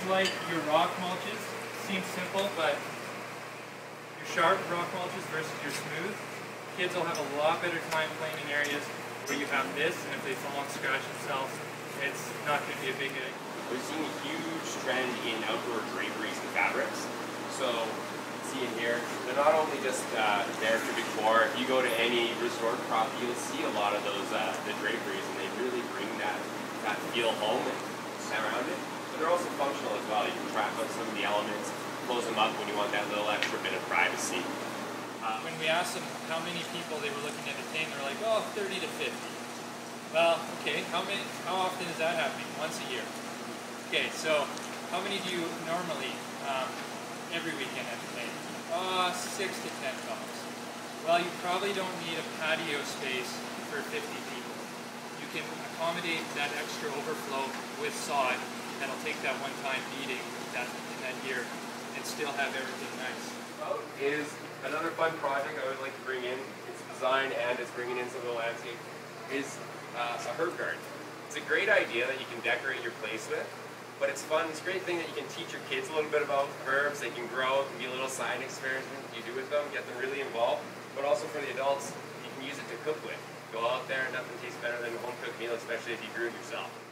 like your rock mulches. Seems simple, but your sharp rock mulches versus your smooth, kids will have a lot better time playing in areas where you have this, and if they fall and scratch themselves, it's not going to be a big egg. We're seeing a huge trend in outdoor draperies and fabrics. So, see in here, they're not only just there for decor. If you go to any resort property, you'll see a lot of those the draperies, and they really bring that feel home and around it. But they're also functional as well. You can track out some of the elements, close them up when you want that little extra bit of privacy. When we asked them how many people they were looking to entertain, they're like, oh, 30 to 50. Well, okay, how often is that happening? Once a year. Okay, so how many do you normally every weekend entertain? 6 to 10 dogs. Well, you probably don't need a patio space for 50 people. You can accommodate that extra overflow with sod that'll take that one-time beating in that year and still have everything nice. Is another fun project I would like to bring in. It's design and it's bringing in some of the landscape. Is a herb garden. It's a great idea that you can decorate your place with, but it's fun. It's a great thing that you can teach your kids a little bit about herbs. They can grow. It can be a little science experiment you do with them, get them really involved. But also for the adults, you can use it to cook with. Go out there and nothing tastes better than a home cooked meal, especially if you grew it yourself.